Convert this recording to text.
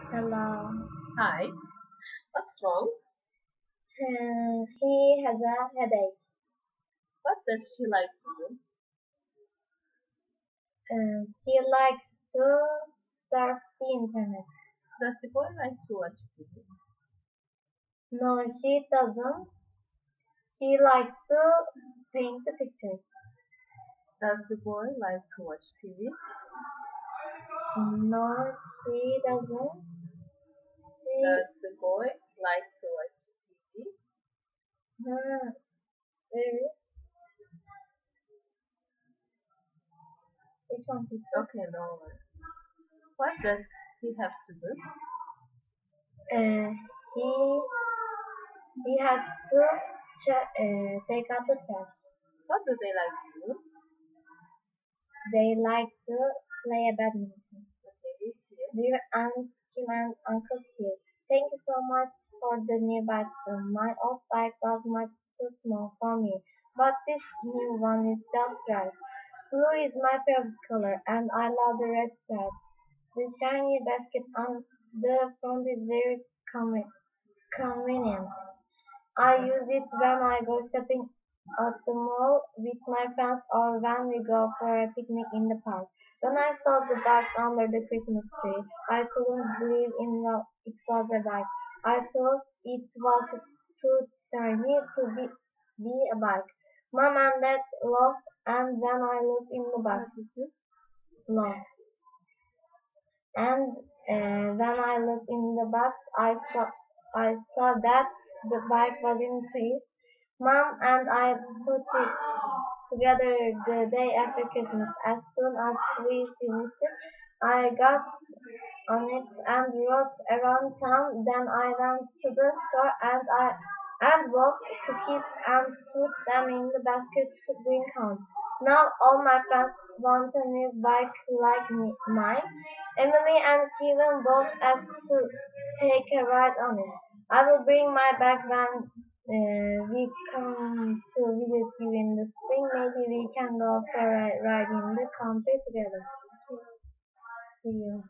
Hello. Hi, what's wrong? He has a headache. What does she like to do? She likes to surf the internet. Does the boy like to watch TV? No, she doesn't. She likes to paint the pictures. Does the boy like to watch TV? No, she doesn't. She, Does the boy like to watch TV? uh, very, which one is it? Okay, no worry. What does he have to do? Uh, he, he has to take out the trash. What do they like to do? They like to play a badminton. Okay, this here. Dear Aunt Kim and Uncle Phil, thank you so much for the new bicycle. My old bike was much too small for me, but this new one is just right. Blue is my favorite color, and I love the red stripes. The shiny basket on the front is very convenient. I use it when I go shopping at the mall with my friends or when we go for a picnic in the park. When I saw the box under the Christmas tree, I couldn't believe it was a bike. I thought it was too tiny to be a bike. Mom and Dad laughed, and when I looked in the box, laughed. And when I looked in the box, I saw that the bike was in peace. Mom and I put it together the day after Christmas. As soon as we finished, I got on it and rode around town. Then I went to the store and bought cookies and put them in the basket to bring home. Now all my friends want a new bike like mine. Emily and Kevin both asked to take a ride on it. I will bring my bike when we come to visit you in the spring. Maybe we can go for a ride in the country together. See you.